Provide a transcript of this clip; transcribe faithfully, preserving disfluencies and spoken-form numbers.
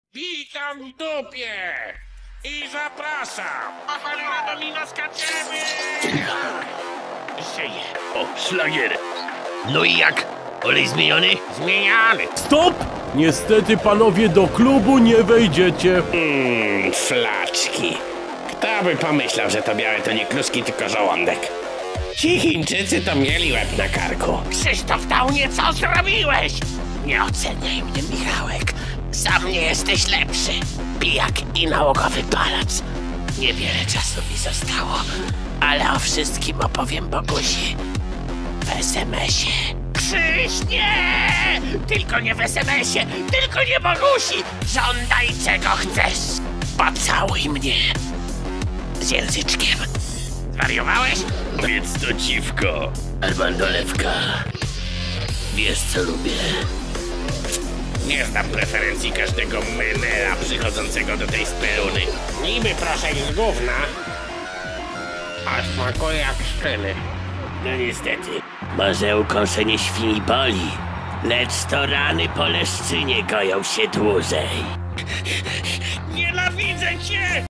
Witam w dupie i zapraszam. Powoli do mina skaczemy. Żyje. O, szlagier. No i jak? Olej zmieniony? Zmieniany. Stop! Niestety, panowie, do klubu nie wejdziecie. Mmm, flaczki. Kto by pomyślał, że to białe to nie kluski, tylko żołądek. Ci Chińczycy to mieli łeb na karku. Krzysztof Downie, co zrobiłeś? Nie oceniaj mnie, Michałek. Sam nie jesteś lepszy. Pijak i nałogowy palac. Niewiele czasu mi zostało, ale o wszystkim opowiem Bogusi w es em esie. Krzyś, nie! Tylko nie w es em esie, tylko nie Bogusi! Żądaj czego chcesz. Pocałuj mnie z języczkiem. Zwariowałeś? Wiedz to dziwko. Albo dolewka. Wiesz co lubię. Nie znam preferencji każdego menela przychodzącego do tej speluny. Niby proszek z gówna, a smakuje jak szczyny. No niestety, może ukąszenie świni boli, lecz to rany po leszczynie goją się dłużej. Nienawidzę cię!